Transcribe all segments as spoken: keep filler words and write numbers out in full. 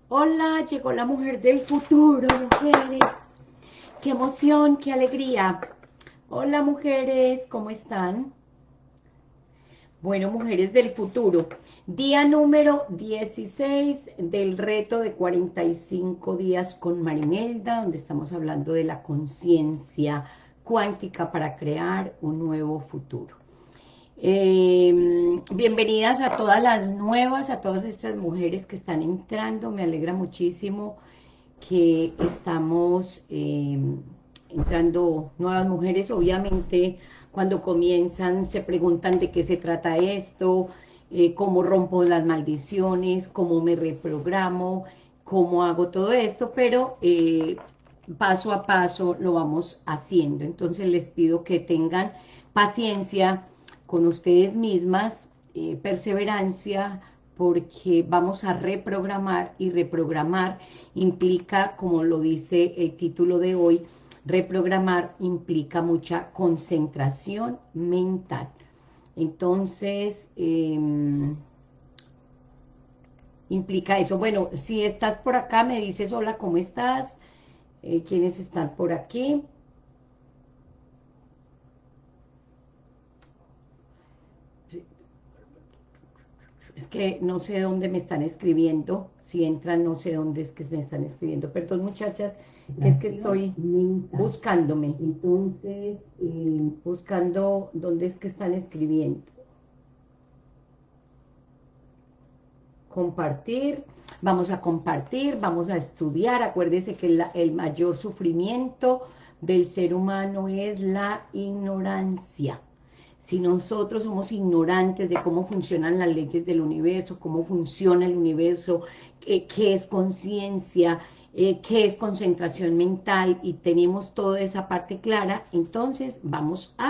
Hola, llegó la mujer del futuro, mujeres. Qué emoción, qué alegría. Hola, mujeres, ¿cómo están? Bueno, mujeres del futuro. Día número dieciséis del reto de cuarenta y cinco días con Marimelda, donde estamos hablando de la conciencia cuántica para crear un nuevo futuro. Eh, bienvenidas a todas las nuevas, a todas estas mujeres que están entrando. Me alegra muchísimo que estamos eh, entrando nuevas mujeres. Obviamente, cuando comienzan se preguntan de qué se trata esto, eh, cómo rompo las maldiciones, cómo me reprogramo, cómo hago todo esto, pero eh, paso a paso lo vamos haciendo. Entonces les pido que tengan paciencia con ustedes mismas, eh, perseverancia, porque vamos a reprogramar, y reprogramar implica, como lo dice el título de hoy, reprogramar implica mucha concentración mental. Entonces, eh, implica eso. Bueno, si estás por acá, me dices hola, ¿cómo estás? Eh, ¿Quiénes están por aquí? Es que no sé dónde me están escribiendo. Si entran, no sé dónde es que me están escribiendo. Perdón, muchachas, que es que estoy buscándome. Entonces, eh, buscando dónde es que están escribiendo. Compartir. Vamos a compartir, vamos a estudiar. Acuérdese que la, el mayor sufrimiento del ser humano es la ignorancia. Si nosotros somos ignorantes de cómo funcionan las leyes del universo, cómo funciona el universo, eh, qué es conciencia, eh, qué es concentración mental, y tenemos toda esa parte clara, entonces vamos a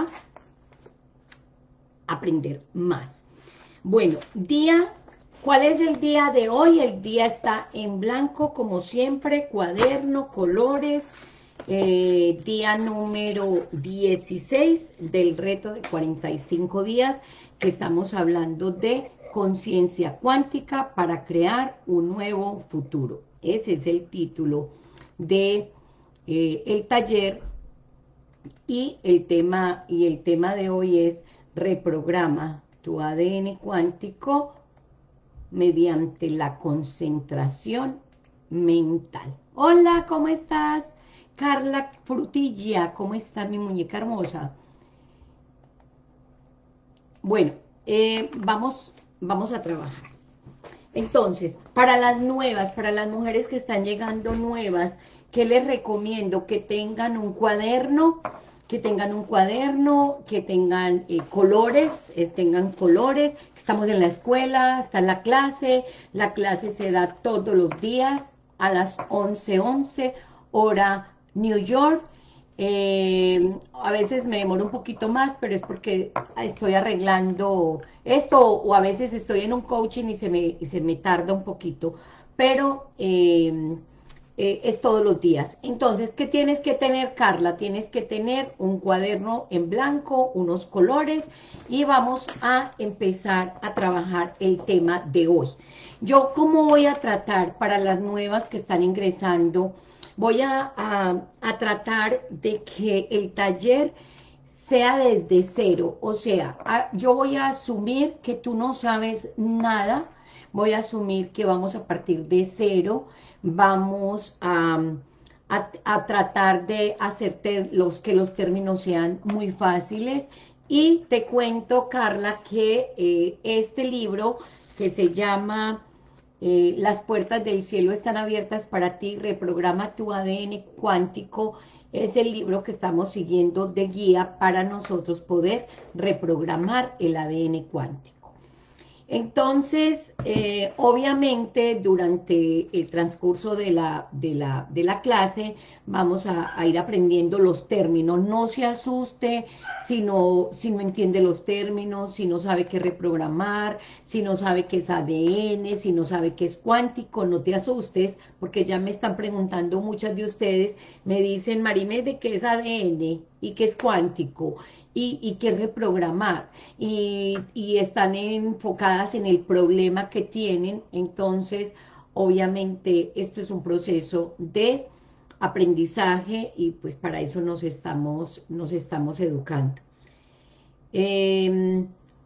aprender más. Bueno, día, ¿cuál es el día de hoy? El día está en blanco, como siempre, cuaderno, colores. Eh, día número dieciséis del reto de cuarenta y cinco días, que estamos hablando de conciencia cuántica para crear un nuevo futuro. Ese es el título de eh, el taller, y el tema y el tema de hoy es reprograma tu A D N cuántico mediante la concentración mental. Hola, ¿cómo estás? Carla Frutilla, ¿cómo está mi muñeca hermosa? Bueno, eh, vamos, vamos a trabajar. Entonces, para las nuevas, para las mujeres que están llegando nuevas, ¿qué les recomiendo? Que tengan un cuaderno, que tengan un cuaderno, que tengan eh, colores, eh, tengan colores. Estamos en la escuela, está la clase, la clase se da todos los días a las once once, hora New York. Eh, a veces me demoro un poquito más, pero es porque estoy arreglando esto, o a veces estoy en un coaching y se me, y se me tarda un poquito, pero eh, eh, es todos los días. Entonces, ¿qué tienes que tener, Carla? Tienes que tener un cuaderno en blanco, unos colores, y vamos a empezar a trabajar el tema de hoy. Yo, ¿cómo voy a tratar para las nuevas que están ingresando? Voy a, a, a tratar de que el taller sea desde cero, o sea, a, yo voy a asumir que tú no sabes nada, voy a asumir que vamos a partir de cero, vamos a, a, a tratar de hacerte los, que los términos sean muy fáciles, y te cuento, Carla, que eh, este libro que se llama eh, Las puertas del cielo están abiertas para ti, reprograma tu A D N cuántico, es el libro que estamos siguiendo de guía para nosotros poder reprogramar el A D N cuántico. Entonces, eh, obviamente, durante el transcurso de la, de la, de la clase, vamos a, a ir aprendiendo los términos. No se asuste si no, si no entiende los términos, si no sabe qué reprogramar, si no sabe qué es A D N, si no sabe qué es cuántico. No te asustes, porque ya me están preguntando muchas de ustedes, me dicen, Marime, ¿de qué es A D N y qué es cuántico? Y, y qué reprogramar, y, y están enfocadas en el problema que tienen. Entonces, obviamente esto es un proceso de aprendizaje y pues para eso nos estamos, nos estamos educando. Eh,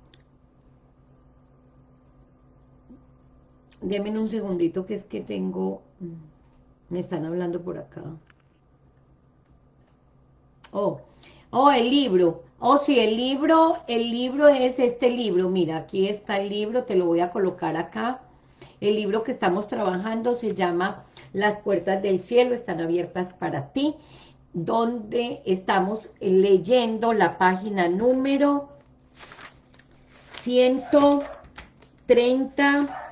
Denme un segundito que es que tengo, me están hablando por acá. Oh, oh, el libro. Oh, sí, el libro, el libro es este libro. Mira, aquí está el libro, te lo voy a colocar acá. El libro que estamos trabajando se llama Las puertas del cielo están abiertas para ti, donde estamos leyendo la página número ciento treinta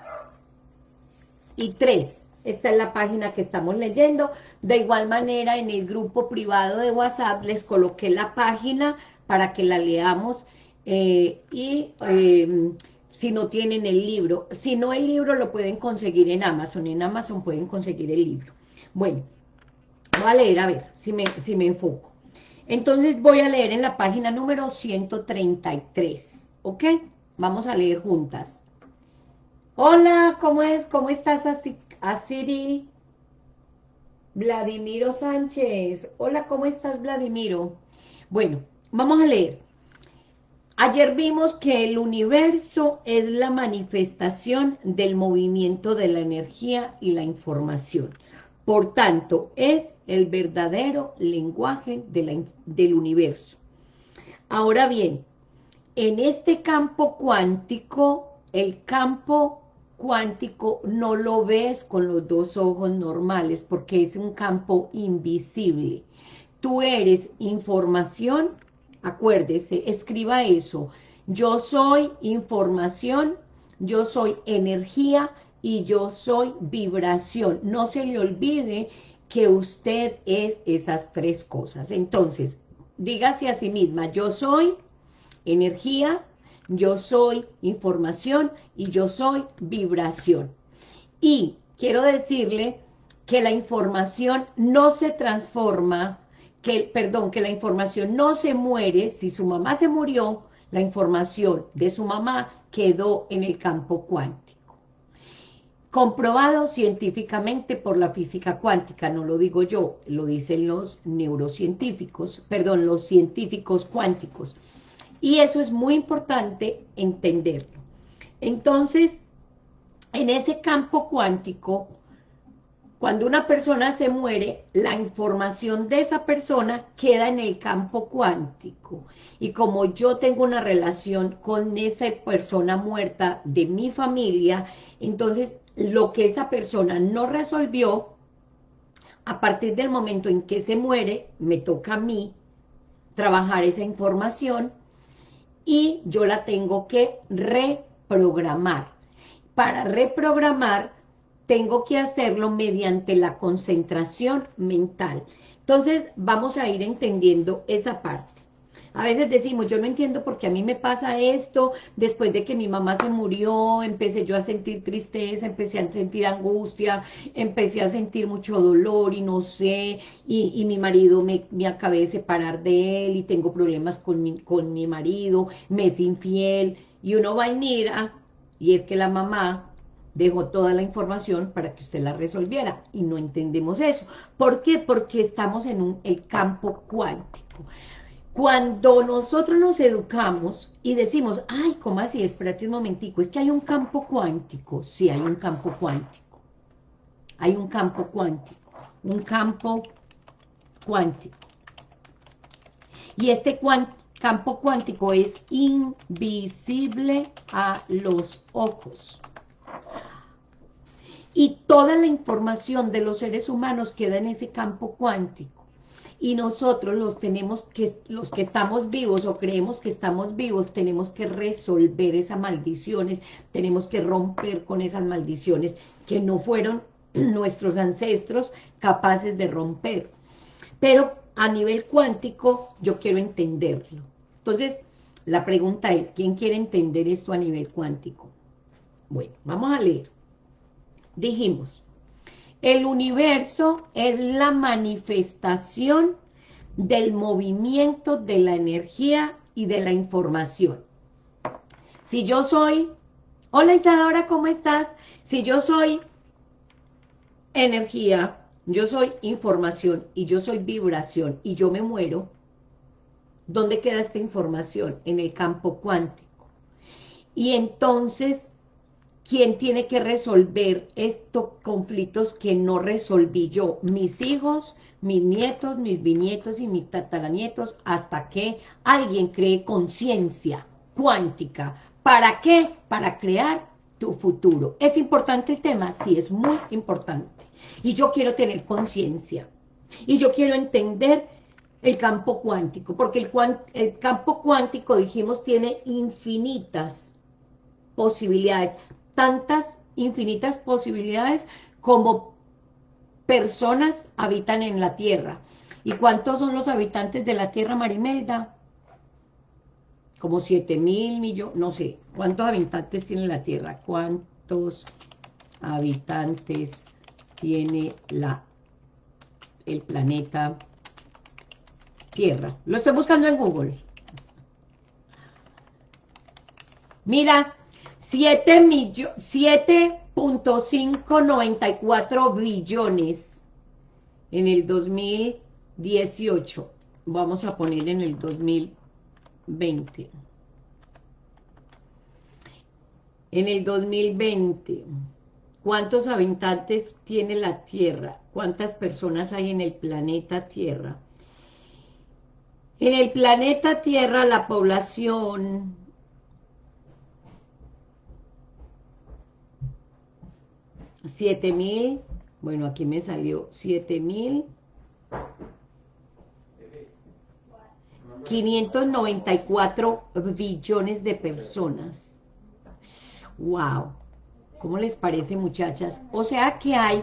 y tres. Esta es la página que estamos leyendo. De igual manera, en el grupo privado de WhatsApp les coloqué la página para que la leamos eh, y eh, si no tienen el libro, si no el libro lo pueden conseguir en Amazon, en Amazon pueden conseguir el libro. Bueno, voy a leer a ver si me, si me enfoco. Entonces voy a leer en la página número ciento treinta y tres, ¿ok? Vamos a leer juntas. Hola, ¿cómo es? ¿Cómo estás, Asiri? Vladimiro Sánchez. Hola, ¿cómo estás, Vladimiro? Bueno, vamos a leer. Ayer vimos que el universo es la manifestación del movimiento de la energía y la información. Por tanto, es el verdadero lenguaje de la, del universo. Ahora bien, en este campo cuántico, el campo cuántico no lo ves con los dos ojos normales porque es un campo invisible. Tú eres información, acuérdese, escriba eso. Yo soy información, yo soy energía y yo soy vibración. No se le olvide que usted es esas tres cosas. Entonces, dígase a sí misma, yo soy energía, yo soy información y yo soy vibración. Y quiero decirle que la información no se transforma, que, perdón, que la información no se muere. Si su mamá se murió, la información de su mamá quedó en el campo cuántico. Comprobado científicamente por la física cuántica, no lo digo yo, lo dicen los neurocientíficos, perdón, los científicos cuánticos. Y eso es muy importante entenderlo. Entonces, en ese campo cuántico, cuando una persona se muere, la información de esa persona queda en el campo cuántico. Y como yo tengo una relación con esa persona muerta de mi familia, entonces lo que esa persona no resolvió, a partir del momento en que se muere, me toca a mí trabajar esa información y yo la tengo que reprogramar. Para reprogramar, tengo que hacerlo mediante la concentración mental. Entonces, vamos a ir entendiendo esa parte. A veces decimos, yo no entiendo por qué a mí me pasa esto, después de que mi mamá se murió, empecé yo a sentir tristeza, empecé a sentir angustia, empecé a sentir mucho dolor y no sé, y, y mi marido me, me acabé de separar de él y tengo problemas con mi, con mi marido, me es infiel, y uno va y mira, y es que la mamá dejó toda la información para que usted la resolviera, y no entendemos eso. ¿Por qué? Porque estamos en un, el campo cuántico. Cuando nosotros nos educamos y decimos, ay, ¿cómo así? Espérate un momentico, es que hay un campo cuántico. Sí, hay un campo cuántico. Hay un campo cuántico. Un campo cuántico. Y este cuántico, campo cuántico es invisible a los ojos. Y toda la información de los seres humanos queda en ese campo cuántico. Y nosotros los tenemos que, los que estamos vivos o creemos que estamos vivos, tenemos que resolver esas maldiciones, tenemos que romper con esas maldiciones que no fueron nuestros ancestros capaces de romper. Pero a nivel cuántico yo quiero entenderlo. Entonces, la pregunta es, ¿quién quiere entender esto a nivel cuántico? Bueno, vamos a leer. Dijimos, el universo es la manifestación del movimiento de la energía y de la información. Si yo soy, hola Isadora, ¿cómo estás? Si yo soy energía, yo soy información y yo soy vibración y yo me muero, ¿dónde queda esta información? En el campo cuántico. Y entonces, ¿quién tiene que resolver estos conflictos que no resolví yo? Mis hijos, mis nietos, mis bisnietos y mis tataranietos, hasta que alguien cree conciencia cuántica. ¿Para qué? Para crear tu futuro. ¿Es importante el tema? Sí, es muy importante. Y yo quiero tener conciencia. Y yo quiero entender el campo cuántico, porque el, cuant el campo cuántico, dijimos, tiene infinitas posibilidades, tantas infinitas posibilidades como personas habitan en la Tierra. ¿Y cuántos son los habitantes de la Tierra, Marimelda? Como siete mil millones, no sé, ¿cuántos habitantes tiene la Tierra? ¿Cuántos habitantes tiene la, el planeta Tierra? Lo estoy buscando en Google. Mira, siete punto quinientos noventa y cuatro billones en el dos mil dieciocho. Vamos a poner en el dos mil veinte. En el dos mil veinte, ¿cuántos habitantes tiene la Tierra? ¿Cuántas personas hay en el planeta Tierra? En el planeta Tierra la población siete mil, bueno, aquí me salió siete mil quinientos noventa y cuatro billones de personas. Wow, ¿cómo les parece, muchachas? O sea que hay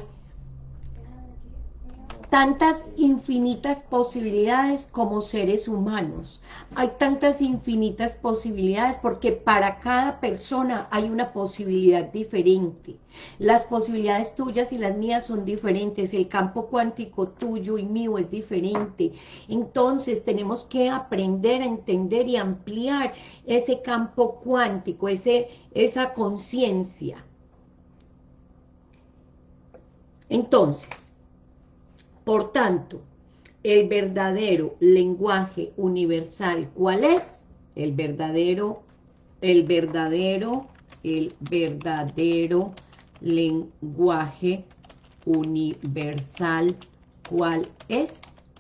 tantas infinitas posibilidades como seres humanos. Hay tantas infinitas posibilidades porque para cada persona hay una posibilidad diferente. Las posibilidades tuyas y las mías son diferentes. El campo cuántico tuyo y mío es diferente. Entonces tenemos que aprender a entender y ampliar ese campo cuántico, ese, esa conciencia. Entonces, por tanto, el verdadero lenguaje universal, ¿cuál es? El verdadero, el verdadero, el verdadero lenguaje universal, ¿cuál es?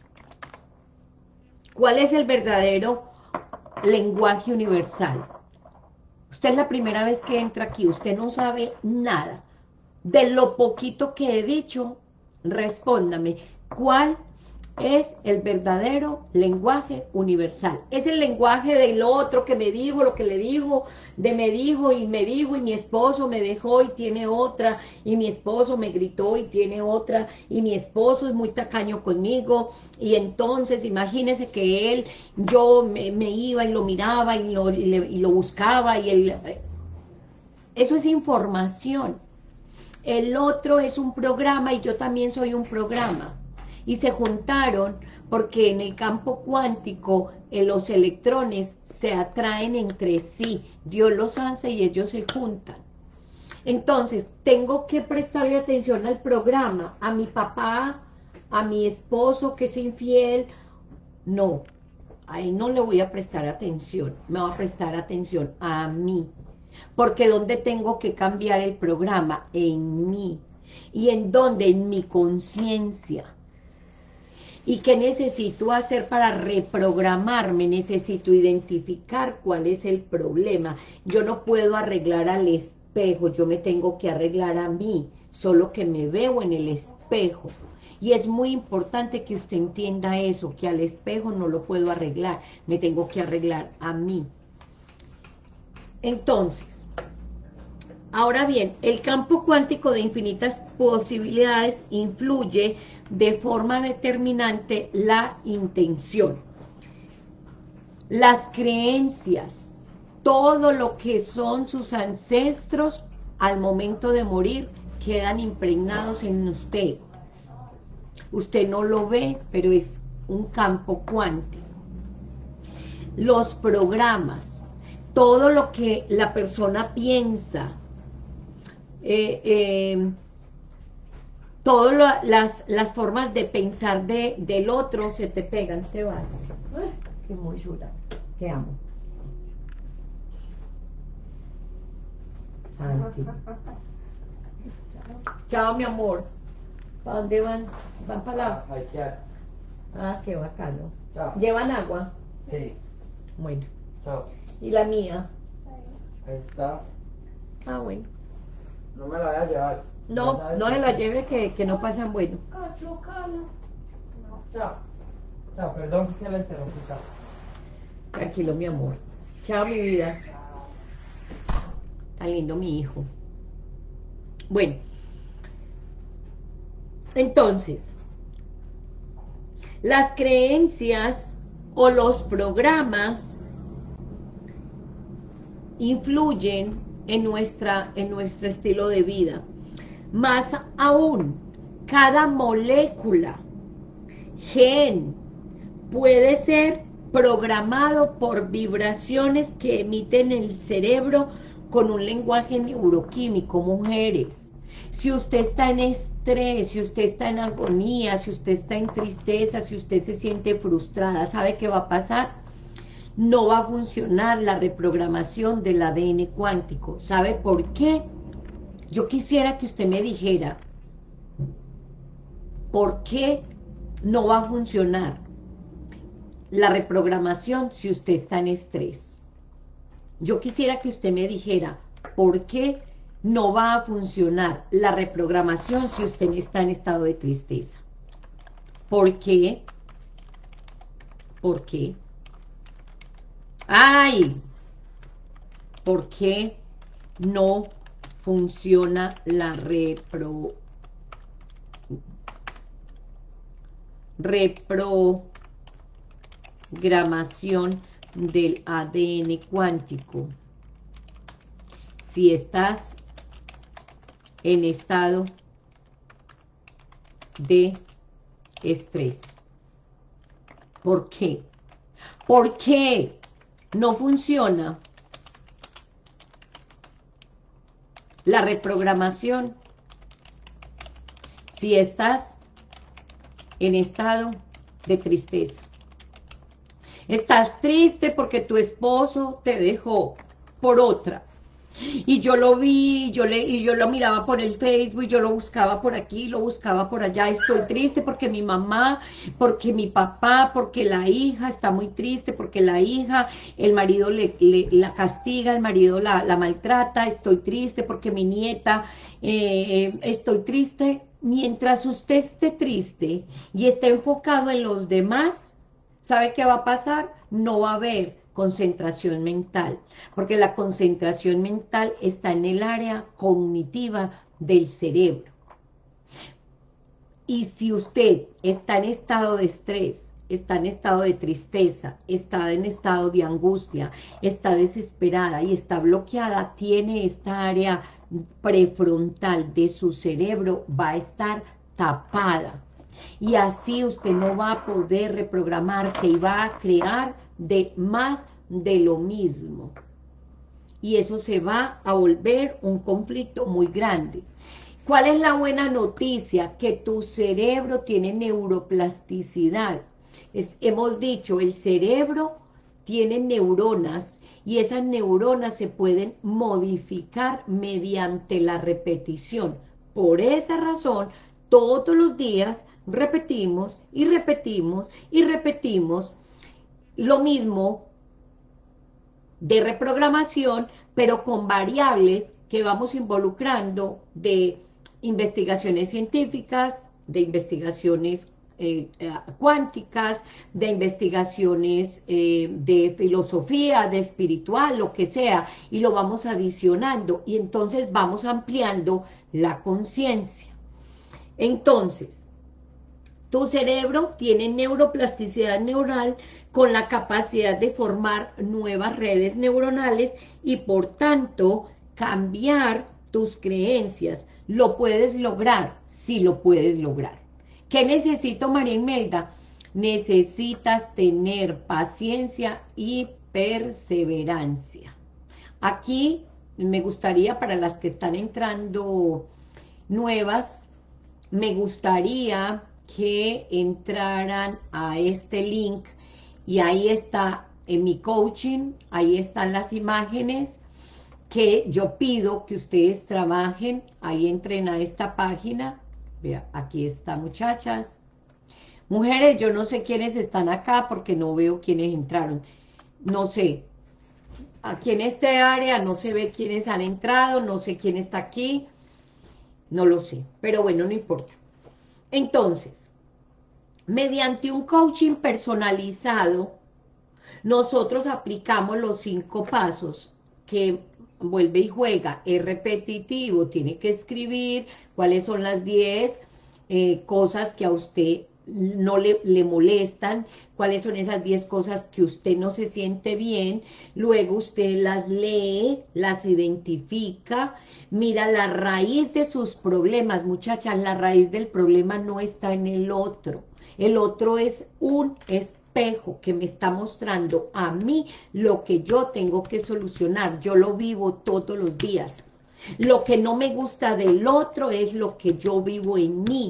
¿Cuál es el verdadero lenguaje universal? Usted es la primera vez que entra aquí, usted no sabe nada. De lo poquito que he dicho, respóndame, ¿cuál es el verdadero lenguaje universal? Es el lenguaje del otro que me dijo, lo que le dijo, de me dijo y me dijo, y mi esposo me dejó y tiene otra, y mi esposo me gritó y tiene otra, y mi esposo es muy tacaño conmigo, y entonces imagínese que él, yo me, me iba y lo miraba y lo, y le, y lo buscaba, y él, eso es información. El otro es un programa y yo también soy un programa. Y se juntaron porque en el campo cuántico eh, los electrones se atraen entre sí. Dios los hace y ellos se juntan. Entonces, tengo que prestarle atención al programa, a mi papá, a mi esposo que es infiel. No, ahí no le voy a prestar atención. Me voy a prestar atención a mí. Porque ¿dónde tengo que cambiar el programa? En mí. ¿Y en dónde? En mi conciencia. ¿Y qué necesito hacer para reprogramarme? Necesito identificar cuál es el problema. Yo no puedo arreglar al espejo, yo me tengo que arreglar a mí, solo que me veo en el espejo. Y es muy importante que usted entienda eso, que al espejo no lo puedo arreglar, me tengo que arreglar a mí. Entonces, ahora bien, el campo cuántico de infinitas posibilidades influye de forma determinante la intención, las creencias, todo lo que son sus ancestros al momento de morir quedan impregnados en usted. Usted no lo ve, pero es un campo cuántico. Los programas, todo lo que la persona piensa, eh, eh, todas lo- las, las formas de pensar de, del otro se te pegan, te vas. Ay, qué muy chula, te amo. Santi. Chao, mi amor. ¿Para dónde van? ¿Van para la...? Hay que... Ah, qué bacano. Chao. ¿Llevan agua? Sí. Bueno. Chao. ¿Y la mía? Ahí está. Ah, bueno. No me la voy a llevar. No, Ya sabes no que- se la lleve que, que no pasan bueno. Cacho, calo. No, chao. Chao, perdón que la interrumpí. Chao. Tranquilo, mi amor. Chao, mi vida. Tan lindo mi hijo. Bueno. Entonces, las creencias o los programas influyen en, nuestra, en nuestro estilo de vida. Más aún, cada molécula, gen, puede ser programado por vibraciones que emiten el cerebro con un lenguaje neuroquímico, mujeres. Si usted está en estrés, si usted está en agonía, si usted está en tristeza, si usted se siente frustrada, ¿sabe qué va a pasar? No va a funcionar la reprogramación del A D N cuántico. ¿Sabe por qué? Yo quisiera que usted me dijera por qué no va a funcionar la reprogramación si usted está en estrés. Yo quisiera que usted me dijera por qué no va a funcionar la reprogramación si usted está en estado de tristeza. ¿Por qué? ¿Por qué? ¡Ay! ¿Por qué no funciona la repro reprogramación del A D N cuántico si estás en estado de estrés? ¿Por qué? ¿Por qué no funciona la reprogramación si estás en estado de tristeza? Estás triste porque tu esposo te dejó por otra. Y yo lo vi, yo le, y yo lo miraba por el Facebook, yo lo buscaba por aquí, lo buscaba por allá. Estoy triste porque mi mamá, porque mi papá, porque la hija está muy triste, porque la hija, el marido le, le la castiga, el marido la, la maltrata. Estoy triste porque mi nieta, eh, estoy triste. Mientras usted esté triste y esté enfocado en los demás, ¿sabe qué va a pasar? No va a haber concentración mental, porque la concentración mental está en el área cognitiva del cerebro. Y si usted está en estado de estrés, está en estado de tristeza, está en estado de angustia, está desesperada y está bloqueada, tiene esta área prefrontal de su cerebro, va a estar tapada. Y así usted no va a poder reprogramarse y va a crear de más de lo mismo. Y eso se va a volver un conflicto muy grande. ¿Cuál es la buena noticia? Que tu cerebro tiene neuroplasticidad. Es, hemos dicho, el cerebro tiene neuronas y esas neuronas se pueden modificar mediante la repetición. Por esa razón, todos los días repetimos y repetimos y repetimos lo mismo de reprogramación, pero con variables que vamos involucrando de investigaciones científicas, de investigaciones eh, eh, cuánticas, de investigaciones eh, de filosofía, de espiritual, lo que sea, y lo vamos adicionando, y entonces vamos ampliando la conciencia. Entonces, tu cerebro tiene neuroplasticidad neural con la capacidad de formar nuevas redes neuronales y por tanto cambiar tus creencias. ¿Lo puedes lograr? Sí lo puedes lograr. ¿Qué necesito, María Imelda? Necesitas tener paciencia y perseverancia. Aquí me gustaría para las que están entrando nuevas, me gustaría que entraran a este link y ahí está en mi coaching, ahí están las imágenes que yo pido que ustedes trabajen, ahí entren a esta página, vea, aquí está muchachas, mujeres, yo no sé quiénes están acá porque no veo quiénes entraron, no sé, aquí en este área no se ve quiénes han entrado, no sé quién está aquí, no lo sé, pero bueno, no importa. Entonces, mediante un coaching personalizado, nosotros aplicamos los cinco pasos que vuelve y juega, es repetitivo, tiene que escribir cuáles son las diez eh, cosas que a usted no le, le molestan, cuáles son esas diez cosas que usted no se siente bien, luego usted las lee, las identifica, mira la raíz de sus problemas, muchachas, la raíz del problema no está en el otro, el otro es un espejo que me está mostrando a mí lo que yo tengo que solucionar, yo lo vivo todos los días. Lo que no me gusta del otro es lo que yo vivo en mí.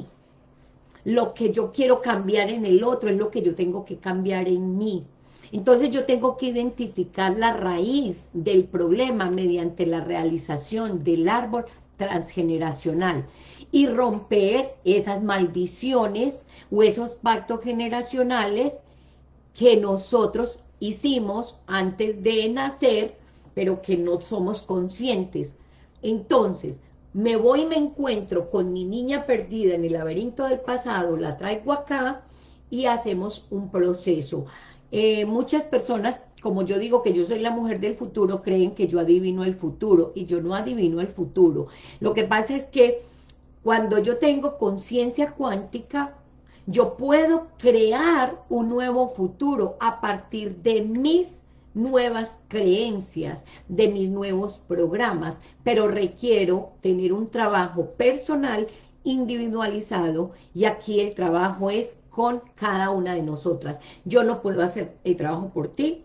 Lo que yo quiero cambiar en el otro es lo que yo tengo que cambiar en mí. Entonces yo tengo que identificar la raíz del problema mediante la realización del árbol transgeneracional y romper esas maldiciones o esos pactos generacionales que nosotros hicimos antes de nacer, pero que no somos conscientes. Entonces, me voy y me encuentro con mi niña perdida en el laberinto del pasado, la traigo acá y hacemos un proceso. Eh, muchas personas, como yo digo que yo soy la mujer del futuro, creen que yo adivino el futuro, y yo no adivino el futuro. Lo que pasa es que cuando yo tengo conciencia cuántica, yo puedo crear un nuevo futuro a partir de mis nuevas creencias, de mis nuevos programas, pero requiero tener un trabajo personal individualizado, y aquí el trabajo es con cada una de nosotras. Yo no puedo hacer el trabajo por ti,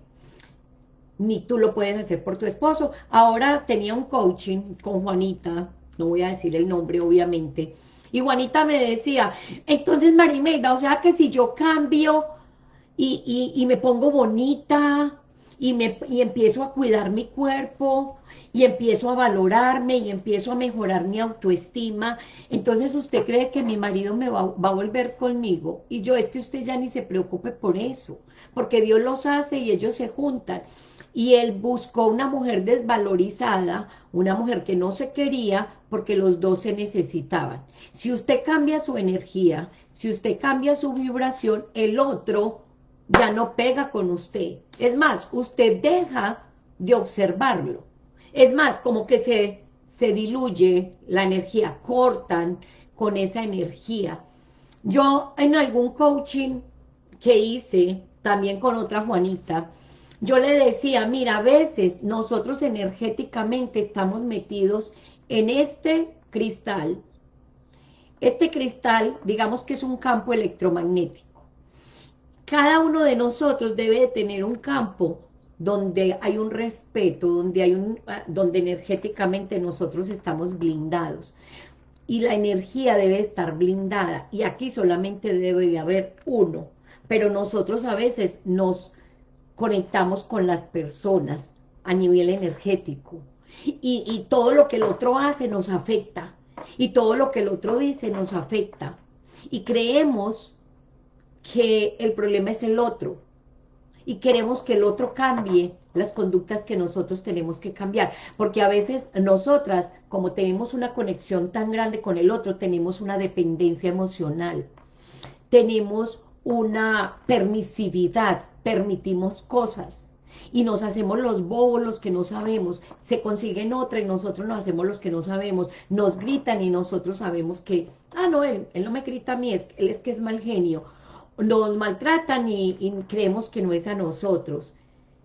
ni tú lo puedes hacer por tu esposo. Ahora tenía un coaching con Juanita, no voy a decir el nombre obviamente, y Juanita me decía, entonces Marimelda, o sea que si yo cambio y, y, y me pongo bonita y, me, y empiezo a cuidar mi cuerpo y empiezo a valorarme y empiezo a mejorar mi autoestima, entonces usted cree que mi marido me va, va a volver conmigo. Y yo, es que usted ya ni se preocupe por eso, porque Dios los hace y ellos se juntan. Y él buscó una mujer desvalorizada, una mujer que no se quería, porque los dos se necesitaban. Si usted cambia su energía, si usted cambia su vibración, el otro ya no pega con usted. Es más, usted deja de observarlo. Es más, como que se, se diluye la energía, cortan con esa energía. Yo en algún coaching que hice, también con otra Juanita, yo le decía, mira, a veces nosotros energéticamente estamos metidos en este cristal. Este cristal, digamos que es un campo electromagnético. Cada uno de nosotros debe de tener un campo donde hay un respeto, donde hay un, donde energéticamente nosotros estamos blindados. Y la energía debe estar blindada. Y aquí solamente debe de haber uno. Pero nosotros a veces nos conectamos con las personas a nivel energético. Y, y todo lo que el otro hace nos afecta. Y todo lo que el otro dice nos afecta. Y creemos que el problema es el otro. Y queremos que el otro cambie las conductas que nosotros tenemos que cambiar. Porque a veces nosotras, como tenemos una conexión tan grande con el otro, tenemos una dependencia emocional. Tenemos una permisividad, permitimos cosas. Y nos hacemos los bobos, los que no sabemos. Se consiguen otra y nosotros nos hacemos los que no sabemos. Nos gritan y nosotros sabemos que, ah, no, él, él no me grita a mí, es, él es que es mal genio. Nos maltratan y, y creemos que no es a nosotros.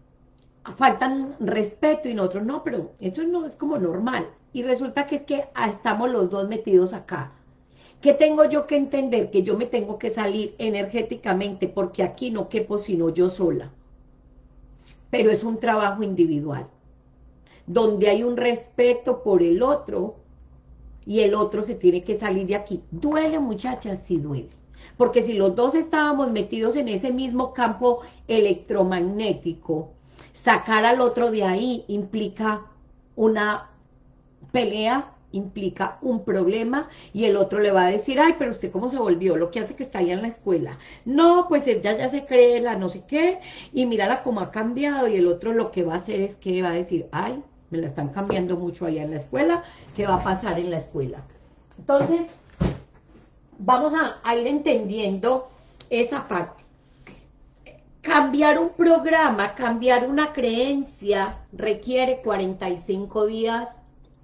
Faltan respeto y nosotros no, pero eso no es como normal. Y resulta que es que ah, estamos los dos metidos acá. ¿Qué tengo yo que entender? Que yo me tengo que salir energéticamente, porque aquí no quepo sino yo sola. Pero es un trabajo individual, donde hay un respeto por el otro y el otro se tiene que salir de aquí. ¿Duele, muchachas? Sí duele. Porque si los dos estábamos metidos en ese mismo campo electromagnético, sacar al otro de ahí implica una pelea, implica un problema, y el otro le va a decir, ay, pero usted cómo se volvió, lo que hace que está allá en la escuela. No, pues ella ya se cree la no sé qué, y mírala cómo ha cambiado, y el otro lo que va a hacer es que va a decir, ay, me la están cambiando mucho allá en la escuela, ¿qué va a pasar en la escuela? Entonces, vamos a, a ir entendiendo esa parte. Cambiar un programa, cambiar una creencia, requiere cuarenta y cinco días.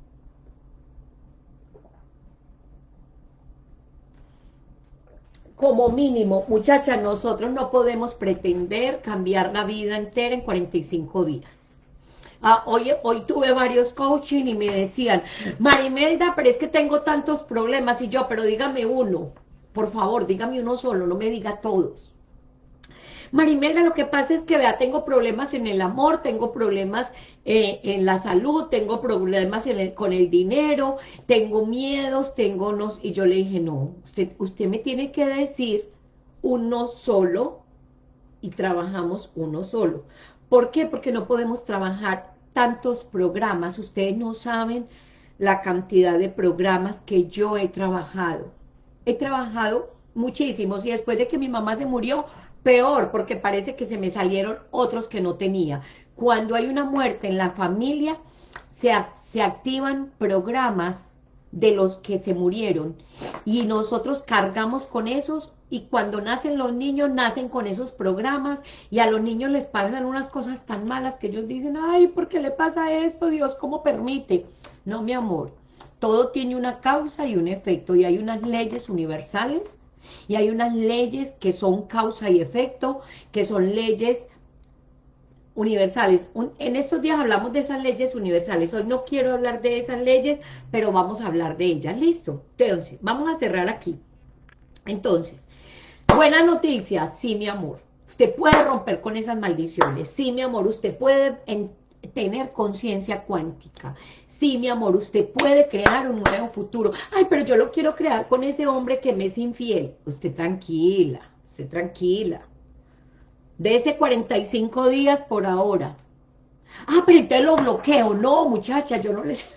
Como mínimo. Muchachas, nosotros no podemos pretender cambiar la vida entera en cuarenta y cinco días. Ah, hoy, hoy tuve varios coaching y me decían, Marimelda, pero es que tengo tantos problemas, y yo, pero dígame uno, por favor, dígame uno solo, no me diga todos. Marimelda, lo que pasa es que, vea, tengo problemas en el amor, tengo problemas eh, en la salud, tengo problemas en el, con el dinero, tengo miedos, tengo unos... Y yo le dije, no, usted, usted me tiene que decir uno solo y trabajamos uno solo. ¿Por qué? Porque no podemos trabajar tantos programas. Ustedes no saben la cantidad de programas que yo he trabajado. He trabajado muchísimos, y después de que mi mamá se murió, peor, porque parece que se me salieron otros que no tenía. Cuando hay una muerte en la familia, se, se activan programas de los que se murieron, y nosotros cargamos con esos, y cuando nacen los niños, nacen con esos programas, y a los niños les pasan unas cosas tan malas que ellos dicen, ay, ¿por qué le pasa esto? Dios, ¿cómo permite? No, mi amor, todo tiene una causa y un efecto, y hay unas leyes universales, y hay unas leyes que son causa y efecto, que son leyes universales. Un, en estos días hablamos de esas leyes universales. Hoy no quiero hablar de esas leyes, pero vamos a hablar de ellas. ¿Listo? Entonces, vamos a cerrar aquí. Entonces, buena noticia, sí, mi amor. Usted puede romper con esas maldiciones. Sí, mi amor, usted puede en, tener conciencia cuántica. Sí, mi amor, usted puede crear un nuevo futuro. Ay, pero yo lo quiero crear con ese hombre que me es infiel. Usted tranquila, usted tranquila. De ese cuarenta y cinco días por ahora. Ah, pero entonces lo bloqueo. No, muchacha, yo no les...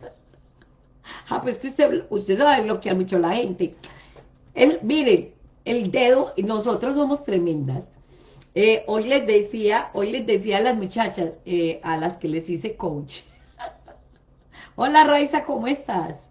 Ah, pues que usted, usted sabe bloquear mucho a la gente. El, miren, el dedo, nosotros somos tremendas. Eh, hoy les decía, hoy les decía a las muchachas, eh, a las que les hice coach. Hola, Raiza, ¿cómo estás?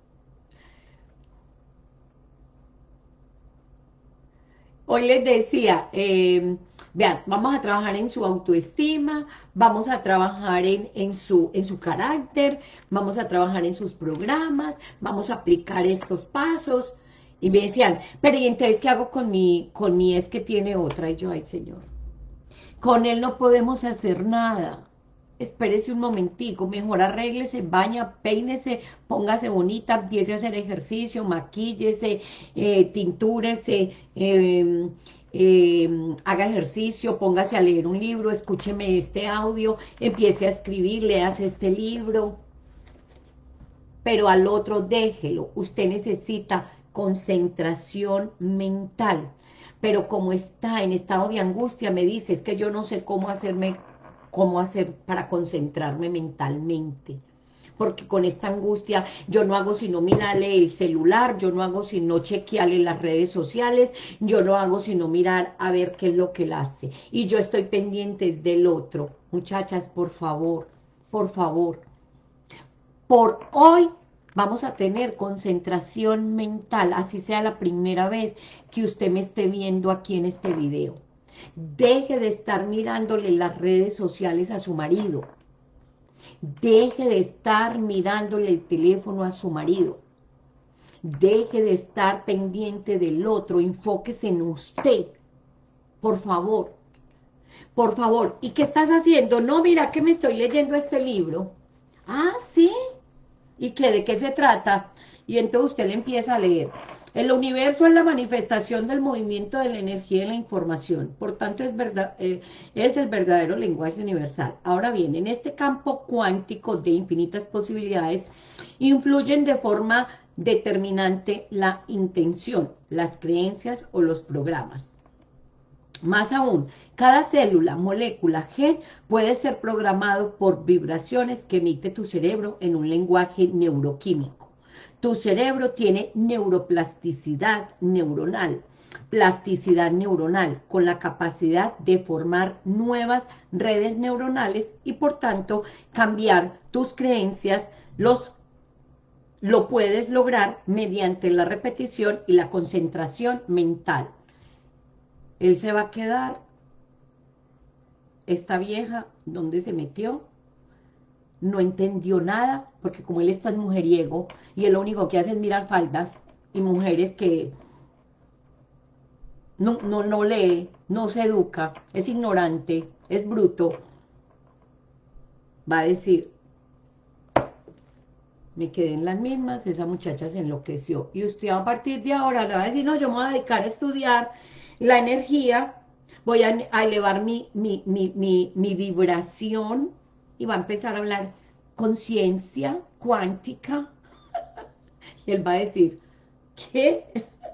Hoy les decía, eh, vean, vamos a trabajar en su autoestima, vamos a trabajar en, en, su, en su carácter, vamos a trabajar en sus programas, vamos a aplicar estos pasos. Y me decían, pero ¿y entonces qué hago con mi, con mi ex que tiene otra? Y yo, ay, señor, con él no podemos hacer nada. Espérese un momentico, mejor arréglese, baña, peínese, póngase bonita, empiece a hacer ejercicio, maquíllese, eh, tintúrese, eh, eh, haga ejercicio, póngase a leer un libro, escúcheme este audio, empiece a escribir, léase este libro, pero al otro déjelo. Usted necesita concentración mental, pero como está en estado de angustia, me dice, es que yo no sé cómo hacerme cómo hacer para concentrarme mentalmente, porque con esta angustia yo no hago sino mirarle el celular, yo no hago sino chequearle las redes sociales, yo no hago sino mirar a ver qué es lo que él hace, y yo estoy pendiente del otro. Muchachas, por favor, por favor, por hoy vamos a tener concentración mental, así sea la primera vez que usted me esté viendo aquí en este video. Deje de estar mirándole las redes sociales a su marido. Deje de estar mirándole el teléfono a su marido. Deje de estar pendiente del otro. Enfóquese en usted. Por favor. Por favor. ¿Y qué estás haciendo? No, mira que me estoy leyendo este libro. Ah, ¿sí? ¿Y qué? ¿De qué se trata? Y entonces usted le empieza a leer. El universo es la manifestación del movimiento de la energía y la información, por tanto es, verdad, eh, es el verdadero lenguaje universal. Ahora bien, en este campo cuántico de infinitas posibilidades, influyen de forma determinante la intención, las creencias o los programas. Más aún, cada célula, molécula, gen puede ser programado por vibraciones que emite tu cerebro en un lenguaje neuroquímico. Tu cerebro tiene neuroplasticidad neuronal, plasticidad neuronal, con la capacidad de formar nuevas redes neuronales y por tanto cambiar tus creencias, los, lo puedes lograr mediante la repetición y la concentración mental. Él se va a quedar, esta vieja, ¿dónde se metió? No entendió nada, porque como él es tan mujeriego, y él lo único que hace es mirar faldas, y mujeres que no, no, no lee, no se educa, es ignorante, es bruto, va a decir, me quedé en las mismas, esa muchacha se enloqueció, y usted a partir de ahora le va a decir, no, yo me voy a dedicar a estudiar la energía, voy a, a elevar mi, mi, mi, mi, mi vibración, y va a empezar a hablar conciencia cuántica, y él va a decir, ¿qué?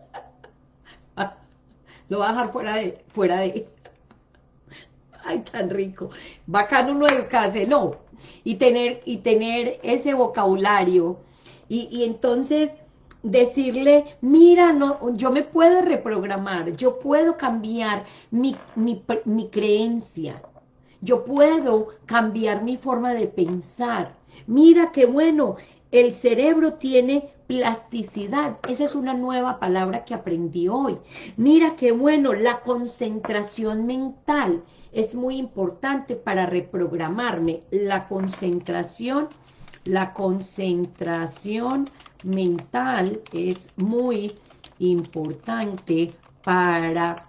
Lo va a dejar fuera de, fuera de, ay, tan rico, bacano uno educarse, no, y tener, y tener ese vocabulario, y, y entonces decirle, mira, no, yo me puedo reprogramar, yo puedo cambiar mi, mi, mi creencia, yo puedo cambiar mi forma de pensar, mira qué bueno, el cerebro tiene plasticidad, esa es una nueva palabra que aprendí hoy, mira qué bueno, la concentración mental es muy importante para reprogramarme, la concentración, la concentración mental es muy importante para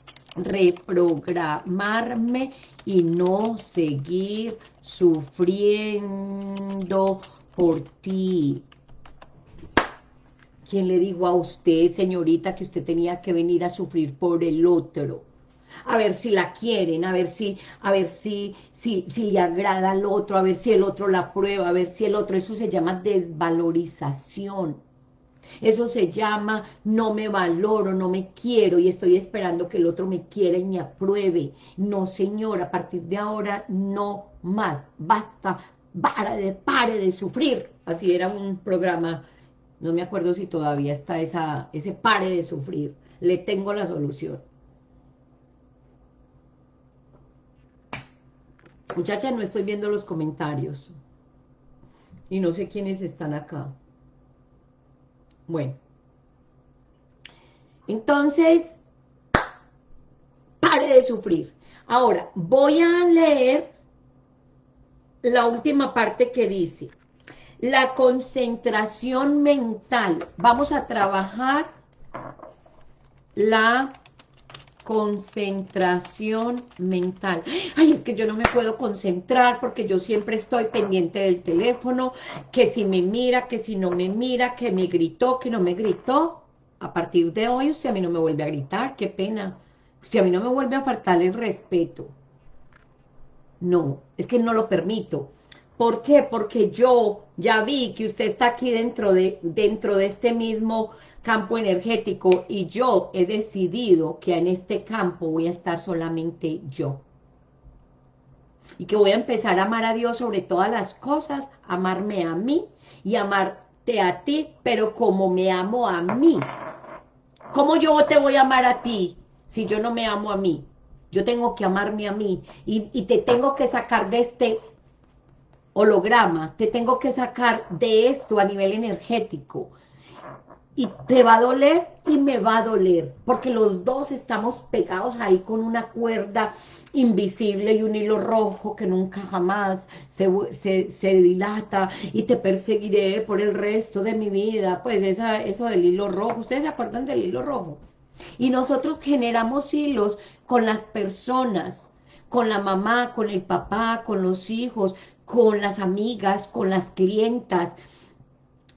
reprogramarme y no seguir sufriendo por ti. ¿Quién le dijo a usted, señorita, que usted tenía que venir a sufrir por el otro? A ver si la quieren, a ver si, a ver si, si, si le agrada al otro, a ver si el otro la aprueba, a ver si el otro, eso se llama desvalorización. Eso se llama no me valoro, no me quiero y estoy esperando que el otro me quiera y me apruebe. No, señora, a partir de ahora no más, basta, para de, pare de sufrir. Así era un programa, no me acuerdo si todavía está esa, ese pare de sufrir. Le tengo la solución. Muchacha, no estoy viendo los comentarios. Y no sé quiénes están acá. Bueno. Entonces, pare de sufrir. Ahora, voy a leer la última parte que dice, la concentración mental. Vamos a trabajar la concentración mental. Ay, es que yo no me puedo concentrar porque yo siempre estoy pendiente del teléfono, que si me mira, que si no me mira, que me gritó, que no me gritó. A partir de hoy usted a mí no me vuelve a gritar, qué pena. Usted a mí no me vuelve a faltar el respeto. No, es que no lo permito. ¿Por qué? Porque yo ya vi que usted está aquí dentro de, dentro de este mismo campo energético y yo he decidido que en este campo voy a estar solamente yo. Y que voy a empezar a amar a Dios sobre todas las cosas, amarme a mí y amarte a ti, pero como me amo a mí. ¿Cómo yo te voy a amar a ti si yo no me amo a mí? Yo tengo que amarme a mí y, y te tengo que sacar de este holograma, te tengo que sacar de esto a nivel energético. Y te va a doler y me va a doler, porque los dos estamos pegados ahí con una cuerda invisible y un hilo rojo que nunca jamás se, se, se dilata y te perseguiré por el resto de mi vida. Pues esa, eso del hilo rojo, ¿ustedes se acuerdan del hilo rojo? Y nosotros generamos hilos con las personas, con la mamá, con el papá, con los hijos, con las amigas, con las clientas.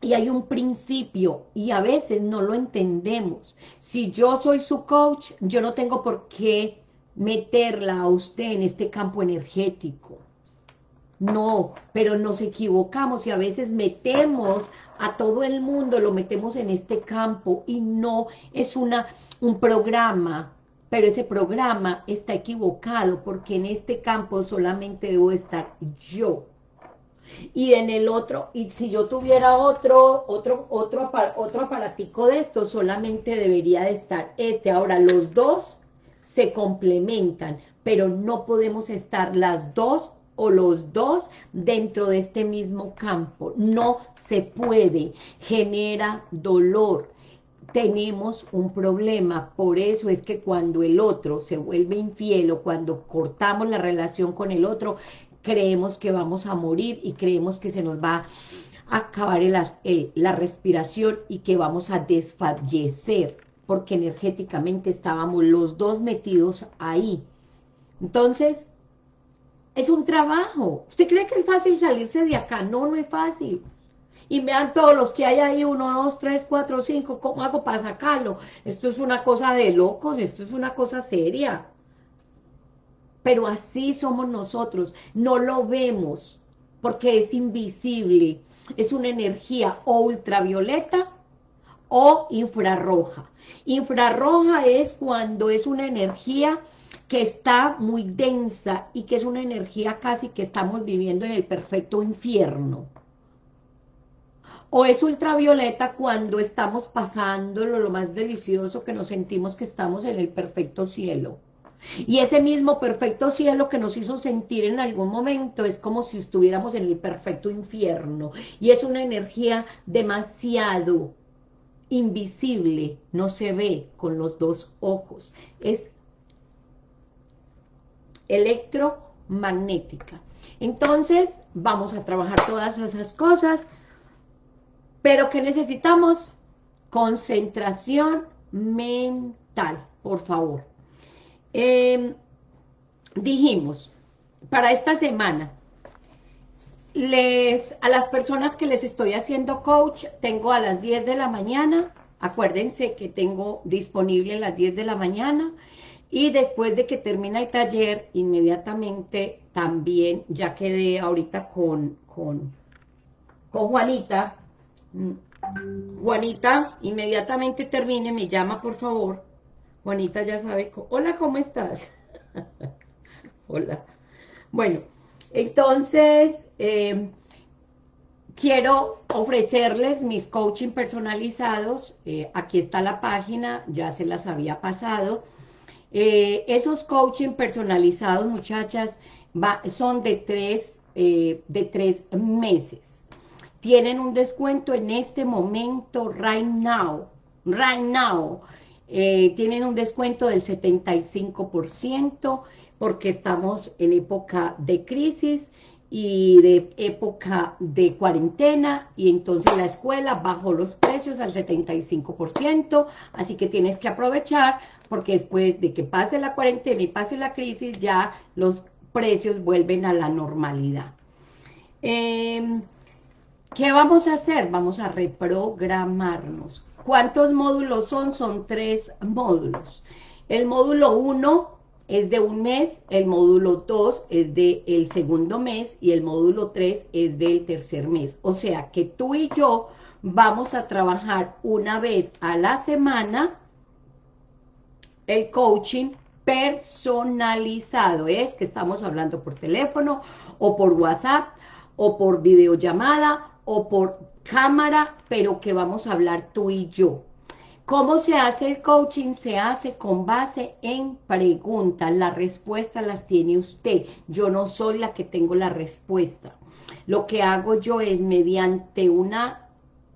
Y hay un principio y a veces no lo entendemos. Si yo soy su coach, yo no tengo por qué meterla a usted en este campo energético. No, pero nos equivocamos y a veces metemos a todo el mundo, lo metemos en este campo y no es una, un programa, pero ese programa está equivocado porque en este campo solamente debo estar yo. Y en el otro, y si yo tuviera otro, otro, otro, otro aparatico de esto, solamente debería de estar este. Ahora, los dos se complementan, pero no podemos estar las dos o los dos dentro de este mismo campo. No se puede, genera dolor. Tenemos un problema, por eso es que cuando el otro se vuelve infiel o cuando cortamos la relación con el otro, creemos que vamos a morir y creemos que se nos va a acabar el, eh, la respiración y que vamos a desfallecer, porque energéticamente estábamos los dos metidos ahí. Entonces, es un trabajo. ¿Usted cree que es fácil salirse de acá? No, no es fácil. Y vean todos los que hay ahí, uno, dos, tres, cuatro, cinco, ¿cómo hago para sacarlo? Esto es una cosa de locos, esto es una cosa seria. Pero así somos nosotros, no lo vemos, porque es invisible, es una energía o ultravioleta o infrarroja. Infrarroja es cuando es una energía que está muy densa y que es una energía casi que estamos viviendo en el perfecto infierno. O es ultravioleta cuando estamos pasándolo lo más delicioso, que nos sentimos que estamos en el perfecto cielo. Y ese mismo perfecto cielo que nos hizo sentir en algún momento es como si estuviéramos en el perfecto infierno. Y es una energía demasiado invisible, no se ve con los dos ojos. Es electromagnética. Entonces, vamos a trabajar todas esas cosas. Pero ¿qué necesitamos? Concentración mental, por favor. Eh, dijimos, para esta semana, les, a las personas que les estoy haciendo coach, tengo a las diez de la mañana, acuérdense que tengo disponible a las diez de la mañana, y después de que termina el taller, inmediatamente también, ya quedé ahorita con, con, con Juanita, Juanita, inmediatamente termine, me llama por favor. Juanita ya sabe, hola, ¿cómo estás? Hola. Bueno, entonces, eh, quiero ofrecerles mis coaching personalizados. Eh, aquí está la página, ya se las había pasado. Eh, esos coaching personalizados, muchachas, va, son de tres, eh, de tres meses. Tienen un descuento en este momento, right now, right now. Eh, tienen un descuento del setenta y cinco por ciento porque estamos en época de crisis y de época de cuarentena, y entonces la escuela bajó los precios al setenta y cinco por ciento, así que tienes que aprovechar, porque después de que pase la cuarentena y pase la crisis, ya los precios vuelven a la normalidad. Eh, ¿Qué vamos a hacer? Vamos a reprogramarnos. ¿Cuántos módulos son? Son tres módulos. El módulo uno es de un mes, el módulo dos es del segundo mes y el módulo tres es del tercer mes. O sea que tú y yo vamos a trabajar una vez a la semana el coaching personalizado. Es que estamos hablando por teléfono o por WhatsApp o por videollamada o por cámara, pero que vamos a hablar tú y yo. ¿Cómo se hace el coaching? Se hace con base en preguntas. Las respuestas las tiene usted. Yo no soy la que tengo la respuesta. Lo que hago yo es, mediante una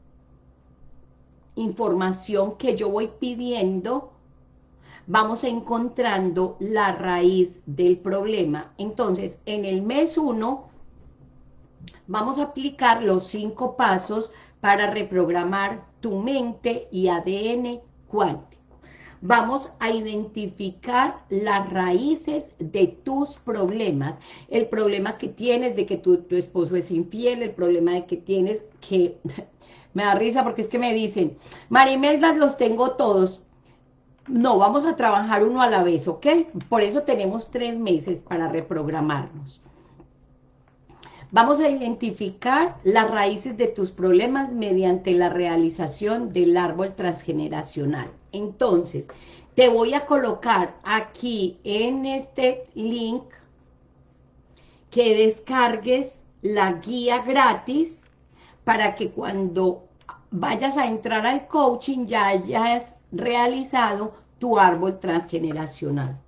información que yo voy pidiendo, vamos encontrando la raíz del problema. Entonces, en el mes uno, vamos a aplicar los cinco pasos para reprogramar tu mente y A D N cuántico. Vamos a identificar las raíces de tus problemas. El problema que tienes de que tu, tu esposo es infiel, el problema de que tienes que... Me da risa porque es que me dicen, Marimelda, los tengo todos. No, vamos a trabajar uno a la vez, ¿ok? Por eso tenemos tres meses para reprogramarnos. Vamos a identificar las raíces de tus problemas mediante la realización del árbol transgeneracional. Entonces, te voy a colocar aquí en este link que descargues la guía gratis para que cuando vayas a entrar al coaching ya hayas realizado tu árbol transgeneracional.